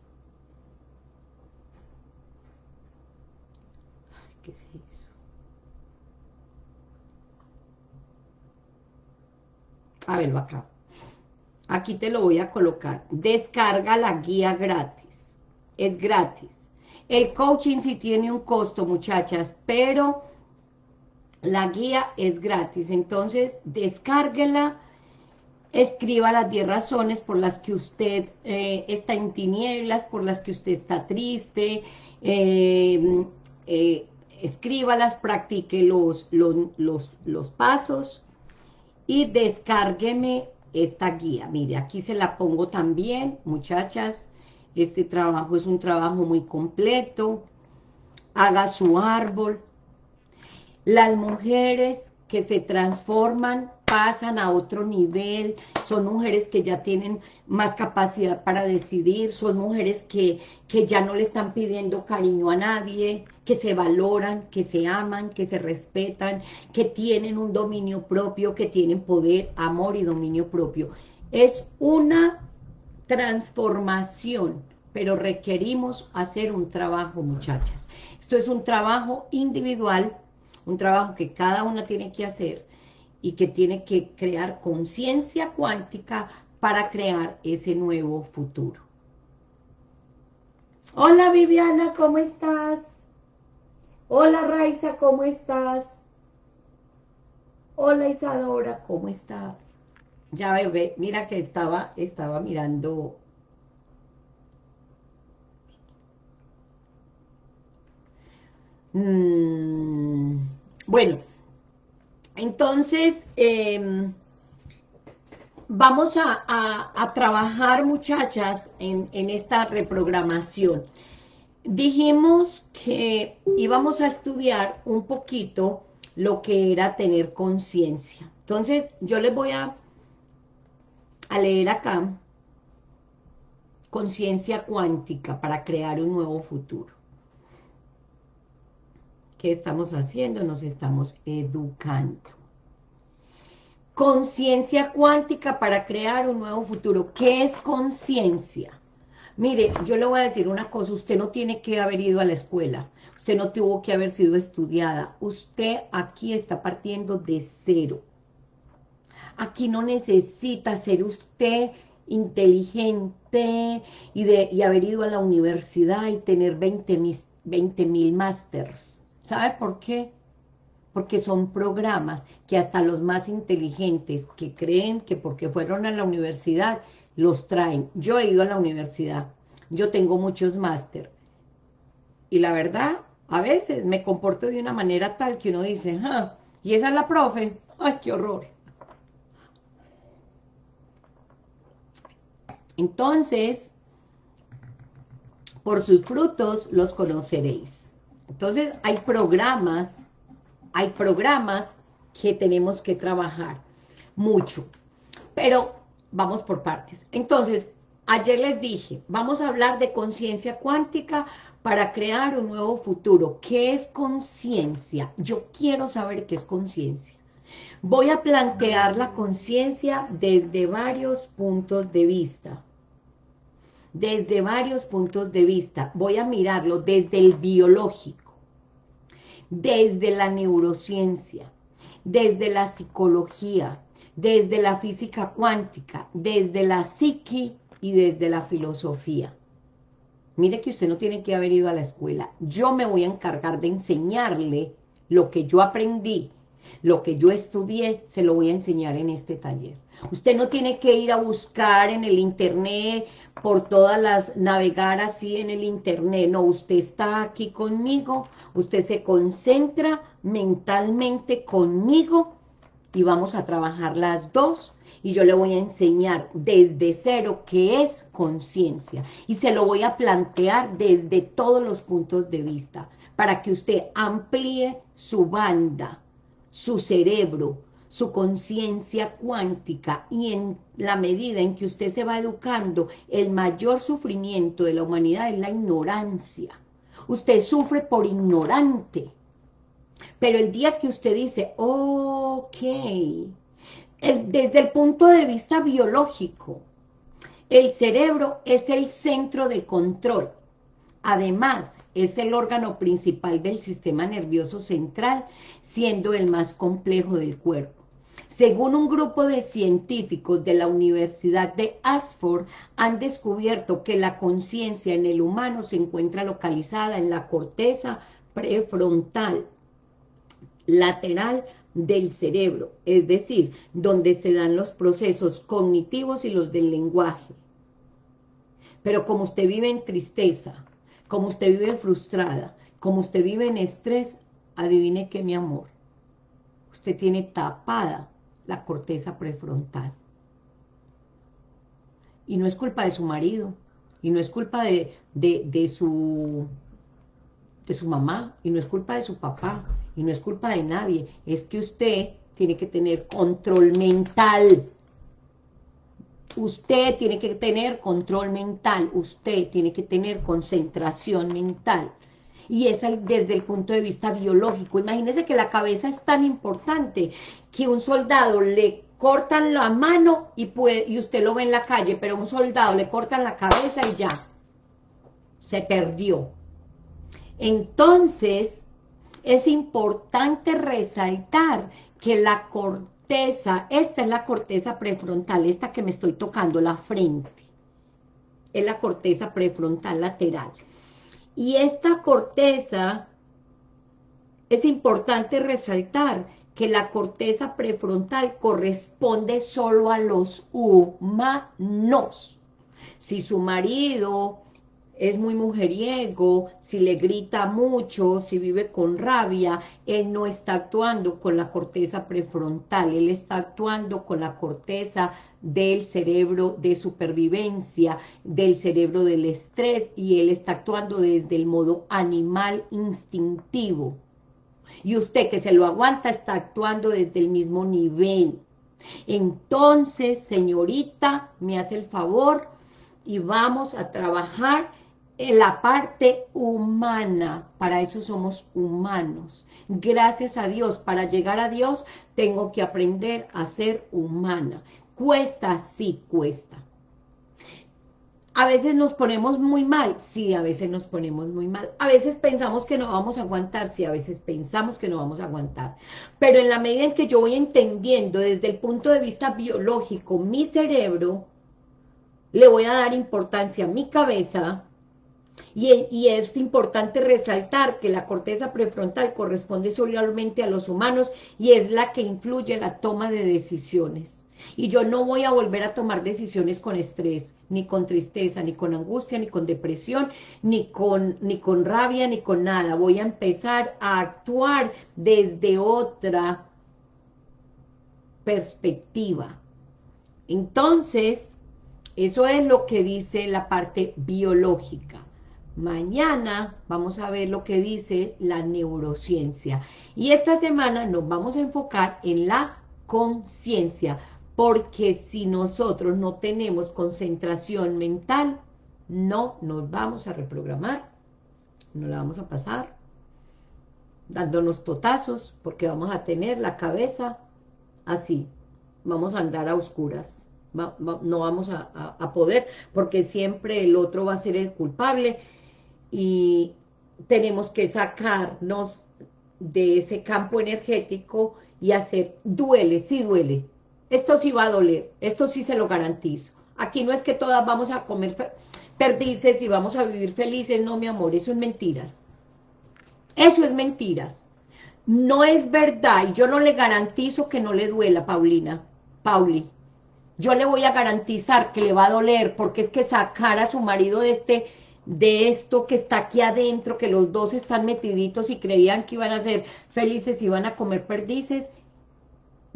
¿Qué es eso? A verlo acá. Aquí te lo voy a colocar. Descarga la guía gratis. Es gratis. El coaching sí tiene un costo, muchachas, pero la guía es gratis. Entonces, descárguela. Escriba las diez razones por las que usted eh, está en tinieblas, por las que usted está triste. Eh, eh, escríbalas, practique los, los, los, los pasos y descárgueme esta guía. Mire, aquí se la pongo también, muchachas. Este trabajo es un trabajo muy completo. Haga su árbol. Las mujeres que se transforman pasan a otro nivel, son mujeres que ya tienen más capacidad para decidir, son mujeres que, que ya no le están pidiendo cariño a nadie, que se valoran, que se aman, que se respetan, que tienen un dominio propio, que tienen poder, amor y dominio propio. Es una transformación, pero requerimos hacer un trabajo, muchachas. Esto es un trabajo individual, un trabajo que cada una tiene que hacer y que tiene que crear conciencia cuántica para crear ese nuevo futuro. Hola Viviana, ¿cómo estás? Hola Raiza, ¿cómo estás? Hola Isadora, ¿cómo estás? Ya bebé, mira que estaba, estaba mirando. Mm, bueno, entonces, eh, vamos a, a, a trabajar, muchachas, en, en esta reprogramación. Dijimos que íbamos a estudiar un poquito lo que era tener conciencia. Entonces, yo les voy a, a leer acá conciencia cuántica para crear un nuevo futuro. ¿Qué estamos haciendo? Nos estamos educando. Conciencia cuántica para crear un nuevo futuro. ¿Qué es conciencia? Mire, yo le voy a decir una cosa, usted no tiene que haber ido a la escuela, usted no tuvo que haber sido estudiada, usted aquí está partiendo de cero. Aquí no necesita ser usted inteligente y, de, y haber ido a la universidad y tener veinte mil másters. ¿Sabe por qué? Porque son programas que hasta los más inteligentes que creen que porque fueron a la universidad los traen. Yo he ido a la universidad, yo tengo muchos máster y la verdad, a veces me comporto de una manera tal que uno dice, ah, ¿y esa es la profe? ¡Ay, qué horror! Entonces, por sus frutos los conoceréis. Entonces, hay programas, hay programas que tenemos que trabajar mucho, pero vamos por partes. Entonces, ayer les dije, vamos a hablar de conciencia cuántica para crear un nuevo futuro. ¿Qué es conciencia? Yo quiero saber qué es conciencia. Voy a plantear la conciencia desde varios puntos de vista. Desde varios puntos de vista. Voy a mirarlo desde el biológico, desde la neurociencia, desde la psicología, desde la física cuántica, desde la psiqui y desde la filosofía. Mire que usted no tiene que haber ido a la escuela. Yo me voy a encargar de enseñarle lo que yo aprendí, lo que yo estudié, se lo voy a enseñar en este taller. Usted no tiene que ir a buscar en el internet, por todas las, navegar así en el internet. No, usted está aquí conmigo, usted se concentra mentalmente conmigo y vamos a trabajar las dos y yo le voy a enseñar desde cero qué es conciencia y se lo voy a plantear desde todos los puntos de vista para que usted amplíe su banda, su cerebro, su conciencia cuántica y en la medida en que usted se va educando, el mayor sufrimiento de la humanidad es la ignorancia. Usted sufre por ignorante. Pero el día que usted dice, ok, el, desde el punto de vista biológico, el cerebro es el centro de control. Además, es el órgano principal del sistema nervioso central, siendo el más complejo del cuerpo. Según un grupo de científicos de la Universidad de Oxford, han descubierto que la conciencia en el humano se encuentra localizada en la corteza prefrontal lateral del cerebro, es decir, donde se dan los procesos cognitivos y los del lenguaje. Pero como usted vive en tristeza, como usted vive frustrada, como usted vive en estrés, adivine qué, mi amor, usted tiene tapada la corteza prefrontal. Y no es culpa de su marido, y no es culpa de, de, de, su, de su mamá, y no es culpa de su papá, y no es culpa de nadie, es que usted tiene que tener control mental. Usted tiene que tener control mental, usted tiene que tener concentración mental. Y es desde el punto de vista biológico. Imagínese que la cabeza es tan importante que un soldado le cortan la mano y, puede, y usted lo ve en la calle, pero a un soldado le cortan la cabeza y ya, se perdió. Entonces, es importante resaltar que la corteza, esta es la corteza prefrontal, esta que me estoy tocando, la frente, es la corteza prefrontal lateral. Y esta corteza, es importante resaltar que la corteza prefrontal corresponde solo a los humanos. Si su marido es muy mujeriego, si le grita mucho, si vive con rabia, él no está actuando con la corteza prefrontal, él está actuando con la corteza del cerebro de supervivencia, del cerebro del estrés, y él está actuando desde el modo animal instintivo. Y usted que se lo aguanta está actuando desde el mismo nivel. Entonces, señorita, me hace el favor y vamos a trabajar en la parte humana. Para eso somos humanos. Gracias a Dios, para llegar a Dios tengo que aprender a ser humana. Cuesta, sí cuesta. A veces nos ponemos muy mal, sí, a veces nos ponemos muy mal. A veces pensamos que no vamos a aguantar, sí, a veces pensamos que no vamos a aguantar. Pero en la medida en que yo voy entendiendo desde el punto de vista biológico mi cerebro, le voy a dar importancia a mi cabeza, y, y es importante resaltar que la corteza prefrontal corresponde solamente a los humanos y es la que influye en la toma de decisiones. Y yo no voy a volver a tomar decisiones con estrés, ni con tristeza, ni con angustia, ni con depresión, ni con, ni con rabia, ni con nada. Voy a empezar a actuar desde otra perspectiva. Entonces, eso es lo que dice la parte biológica. Mañana vamos a ver lo que dice la neurociencia. Y esta semana nos vamos a enfocar en la conciencia, porque si nosotros no tenemos concentración mental, no nos vamos a reprogramar, no la vamos a pasar dándonos totazos, porque vamos a tener la cabeza así, vamos a andar a oscuras, va, va, no vamos a, a, a poder, porque siempre el otro va a ser el culpable, y tenemos que sacarnos de ese campo energético y hacer, duele, sí duele, esto sí va a doler, esto sí se lo garantizo. Aquí no es que todas vamos a comer perdices y vamos a vivir felices, no, mi amor, eso es mentiras. Eso es mentiras. No es verdad, y yo no le garantizo que no le duela, Paulina, Pauli. Yo le voy a garantizar que le va a doler, porque es que sacar a su marido de este, de esto que está aquí adentro, que los dos están metiditos y creían que iban a ser felices y iban a comer perdices,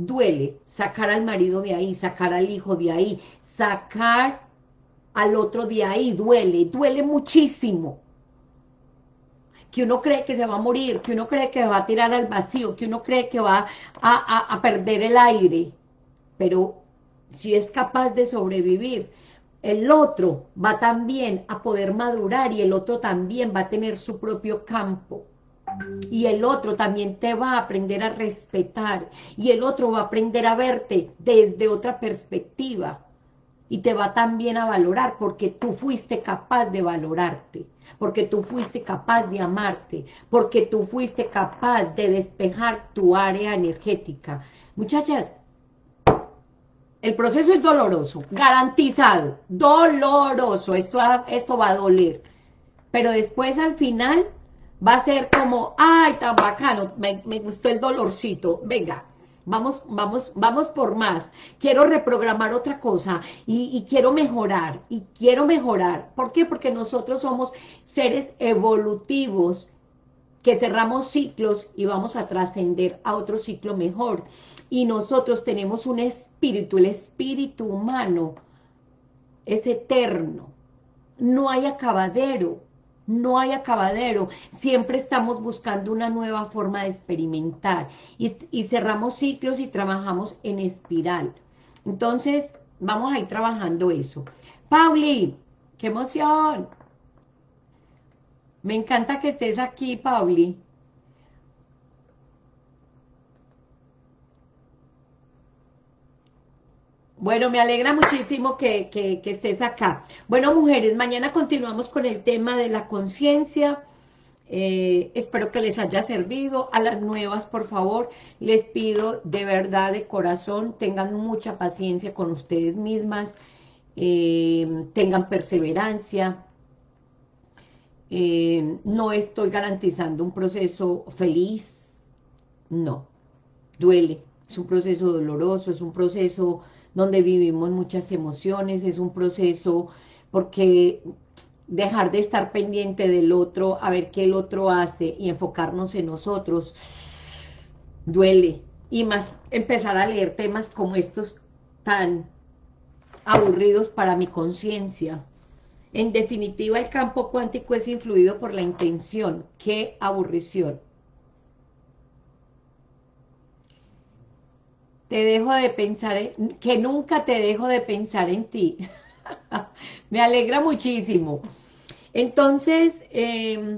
duele sacar al marido de ahí, sacar al hijo de ahí, sacar al otro de ahí, duele, duele muchísimo. Que uno cree que se va a morir, que uno cree que va a tirar al vacío, que uno cree que va a, a, a perder el aire, pero si es capaz de sobrevivir, el otro va también a poder madurar y el otro también va a tener su propio campo. Y el otro también te va a aprender a respetar y el otro va a aprender a verte desde otra perspectiva y te va también a valorar porque tú fuiste capaz de valorarte, porque tú fuiste capaz de amarte, porque tú fuiste capaz de despejar tu área energética. Muchachas, el proceso es doloroso, garantizado, doloroso, esto, esto va a doler, pero después al final va a ser como, ay, tan bacano, me, me gustó el dolorcito, venga, vamos, vamos, vamos por más, quiero reprogramar otra cosa, y, y quiero mejorar, y quiero mejorar, ¿por qué? Porque nosotros somos seres evolutivos, que cerramos ciclos y vamos a trascender a otro ciclo mejor, y nosotros tenemos un espíritu, el espíritu humano es eterno, no hay acabadero, no hay acabadero, siempre estamos buscando una nueva forma de experimentar, y, y cerramos ciclos y trabajamos en espiral, entonces vamos a ir trabajando eso. Pauli, qué emoción, me encanta que estés aquí, Pauli. Bueno, me alegra muchísimo que, que, que estés acá. Bueno, mujeres, mañana continuamos con el tema de la conciencia. Eh, espero que les haya servido. A las nuevas, por favor, les pido de verdad, de corazón, tengan mucha paciencia con ustedes mismas, eh, tengan perseverancia. Eh, no estoy garantizando un proceso feliz, no, duele, es un proceso doloroso, es un proceso donde vivimos muchas emociones, es un proceso porque dejar de estar pendiente del otro, a ver qué el otro hace y enfocarnos en nosotros, duele, y más empezar a leer temas como estos tan aburridos para mi conciencia. En definitiva, el campo cuántico es influido por la intención. ¡Qué aburrición! Te dejo de pensar, en, que nunca te dejo de pensar en ti. Me alegra muchísimo. Entonces, eh,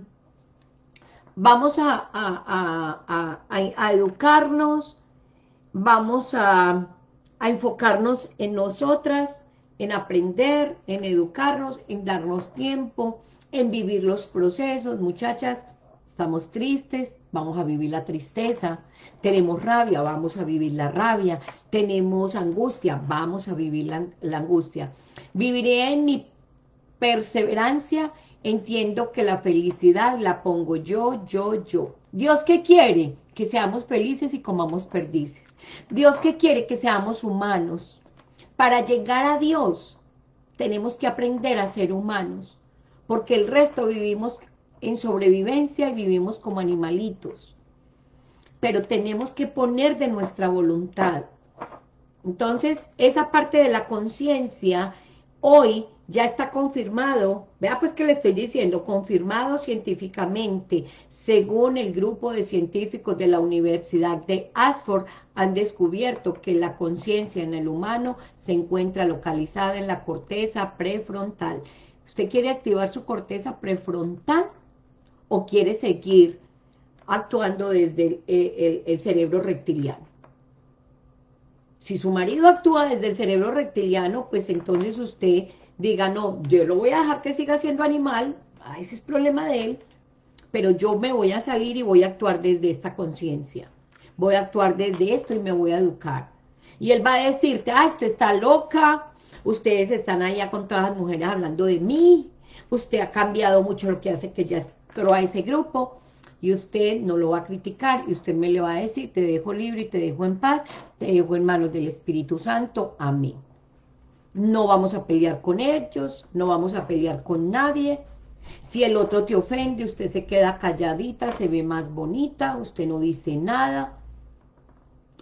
vamos a, a, a, a, a educarnos, vamos a, a enfocarnos en nosotras, en aprender, en educarnos, en darnos tiempo, en vivir los procesos. Muchachas, estamos tristes, vamos a vivir la tristeza, tenemos rabia, vamos a vivir la rabia, tenemos angustia, vamos a vivir la, la angustia. Viviré en mi perseverancia, entiendo que la felicidad la pongo yo, yo, yo. ¿Dios qué quiere? Que seamos felices y comamos perdices. ¿Dios qué quiere? Que seamos humanos. Para llegar a Dios tenemos que aprender a ser humanos, porque el resto vivimos en sobrevivencia y vivimos como animalitos, pero tenemos que poner de nuestra voluntad. Entonces, esa parte de la conciencia, hoy ya está confirmado, vea pues que le estoy diciendo, confirmado científicamente, según el grupo de científicos de la Universidad de Oxford, han descubierto que la conciencia en el humano se encuentra localizada en la corteza prefrontal. ¿Usted quiere activar su corteza prefrontal o quiere seguir actuando desde el, el, el cerebro reptiliano? Si su marido actúa desde el cerebro reptiliano, pues entonces usted diga, no, yo lo voy a dejar que siga siendo animal, ah, ese es problema de él, pero yo me voy a salir y voy a actuar desde esta conciencia, voy a actuar desde esto y me voy a educar. Y él va a decirte, ah, usted está loca, ustedes están allá con todas las mujeres hablando de mí, usted ha cambiado mucho, lo que hace que ya entró a ese grupo, y usted no lo va a criticar, y usted me le va a decir, te dejo libre y te dejo en paz, te dejo en manos del Espíritu Santo, amén. No vamos a pelear con ellos, no vamos a pelear con nadie. Si el otro te ofende, usted se queda calladita, se ve más bonita, usted no dice nada.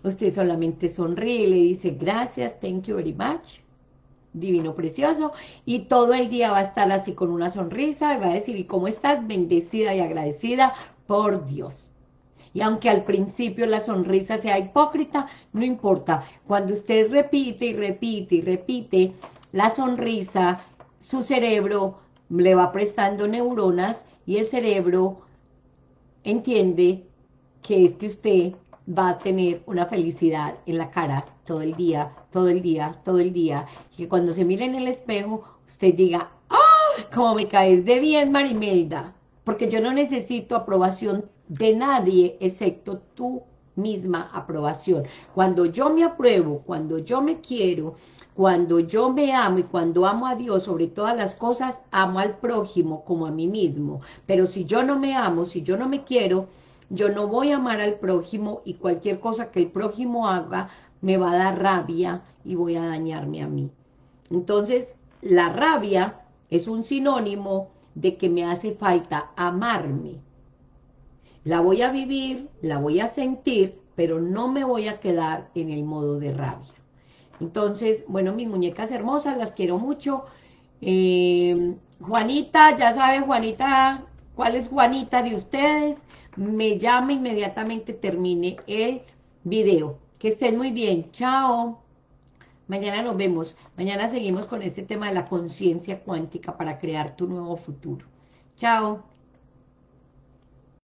Usted solamente sonríe y le dice gracias, thank you very much, divino precioso, y todo el día va a estar así con una sonrisa y va a decir, ¿y cómo estás? Bendecida y agradecida por Dios. Y aunque al principio la sonrisa sea hipócrita, no importa. Cuando usted repite y repite y repite la sonrisa, su cerebro le va prestando neuronas y el cerebro entiende que es que usted va a tener una felicidad en la cara todo el día, todo el día, todo el día. Y que cuando se mire en el espejo, usted diga, ¡ah! Como me caes de bien, Marimelda. Porque yo no necesito aprobación de nadie, excepto tú misma aprobación. Cuando yo me apruebo, cuando yo me quiero, cuando yo me amo y cuando amo a Dios sobre todas las cosas, amo al prójimo como a mí mismo. Pero si yo no me amo, si yo no me quiero, yo no voy a amar al prójimo y cualquier cosa que el prójimo haga me va a dar rabia y voy a dañarme a mí. Entonces, la rabia es un sinónimo de que me hace falta amarme. La voy a vivir, la voy a sentir, pero no me voy a quedar en el modo de rabia. Entonces, bueno, mis muñecas hermosas, las quiero mucho. Eh, Juanita, ya sabe Juanita, ¿cuál es Juanita de ustedes? Me llama inmediatamente termine el video. Que estén muy bien. Chao. Mañana nos vemos. Mañana seguimos con este tema de la conciencia cuántica para crear tu nuevo futuro. Chao.